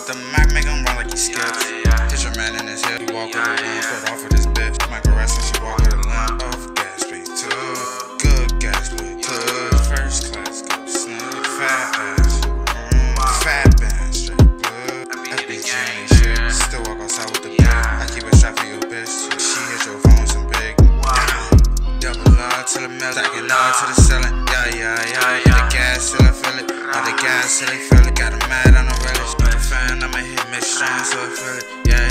the Mac, make him run like he scared. Hit your man in his head, he walk with a limb. Put off with this bitch, Michael Wrestling, she walk with a limb. Off gas, straight to good gas, with good. First class, go snug, fat ass. Fat band, straight good. FBG ain't shit, still walk outside with the bag. I keep a shot for your bitch, she hit your phone some big. Double R to the middle, stacking R to the ceiling. Yeah. Hit the gas till I feel it. All the gas till they feel it. Got 'em mad on the relish. But the fan, I'ma hit mid strong so I feel it. Yeah.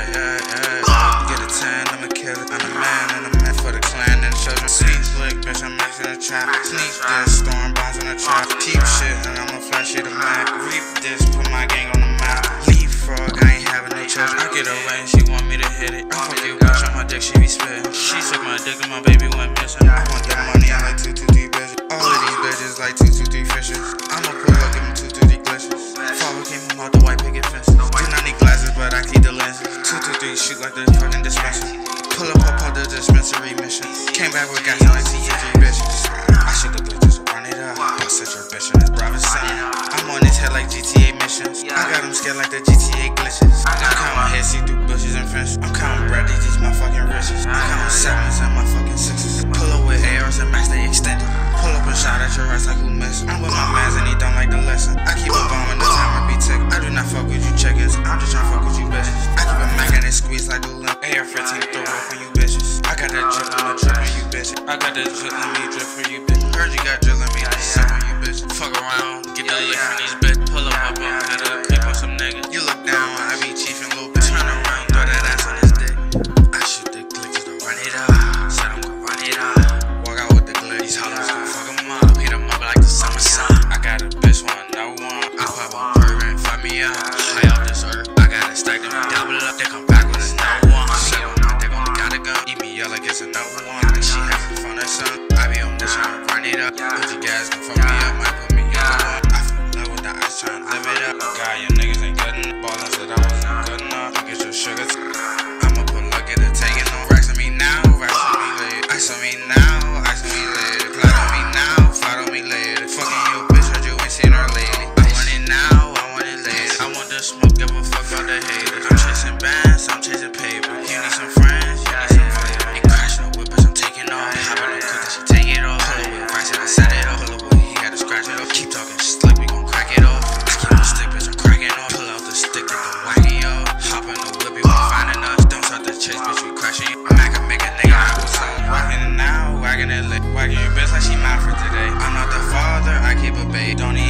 Get a 10, I'ma kill it. I'm the man for the clan and the children. Sneak flick, bitch, I'm maxing the trap. Sneak this, throwing bombs on the trap. Keep shit, and I'ma flash it the map. Reap this, put my gang on the map. Leapfrog, I ain't having no children. I get away and she want me to hit it. I fuck you, bitch, on my dick, she be spitting. She took my dick and my baby went missing. I want that money, I like 2, 2, 3 bitches. All of these bitches like 2, 2, 3 fishes. I'ma pull up, give them 2, 2, 3 glitches. Father came from out the white picket fences. Do not need glasses, but I keep the lenses. 2, 2, 3 shoot like the fucking dispenser. Pull up out the dispensary mission. Came back with gas like 2, 2, 3 bitches. I shoot the glitches, run it up. I set your bitch in this private center. I'm on his head like GTA missions. I got him scared like the GTA glitches. I'm counting head, see through bushes and fences. I'm counting bread, these my fucking riches. I'm counting sevens and my fucking sixes. Pull up with ARs and max, they extended. Pull up and shot at your ass like who missed. I'm with my mans and he don't like the lesson. I keep a bomb when the timer be ticking. I do not fuck with you chickens, I'm just tryna fuck with you bitches. I keep a Mac and it squeeze like glue. AR-15 throw up on you bitches. I got that drip on the drip on you bitches. I got that drip on me drip for you bitches. Heard you got drip on me, I suck on you bitches. Fuck around, get the lick from these bitches. Pull up, head up, creep on some niggas. You look down, I be chiefin' little bitch. Turn around, throw that ass on his dick. I shoot the glitches to run it up. Said I'm gon' run it up. Walk out with the glitch, these hoes gon' fuck 'em up. Hit 'em up like the summer sun. I got a bitch one, no one. I pop on pervert, fuck me up. High off this earth, I gotta stack them, double up. They come back with a no one. Shit on them, they gon' got a gun. Eat me up like it's a no one. She having fun or something. I be on this tryna run it up. OG guys gon' fuck me up, might put me in the one. I fell in love with the ice, tryna live it up. God, your niggas ain't good enough. Ballin' said I wasn't good enough. Don't get your sugar. I'ma put luck at it, taking on. Racks on me now, racks on me later. Ice on me now, ice on me later. Flat on me now, flat on me later. Fucking you, bitch, heard you ain't seen her lately. I want it now, I want it later. I want the smoke, give a fuck about the haters. I'm chasing bands, I'm chasing paper. You need some friends, you need some flavor. Ain't crashing the whip, but I'm taking off. Hop on the cookie, she take it off. Pull up with rice and I set it off. Pull up with he had to scratch it off. Keep talking slick, we gon' crack it off. Just keep the stick, bitch, I'm cracking off. Pull out the stick, get the wacky off. Hop in the whip, you ain't finding us. Don't start the chase, bitch, we crashing you. Mac can make a nigga out of sight. Whacking it now, whacking it lit. Whacking your bitch like she mad for today. I'm not the father, I keep a babe. Don't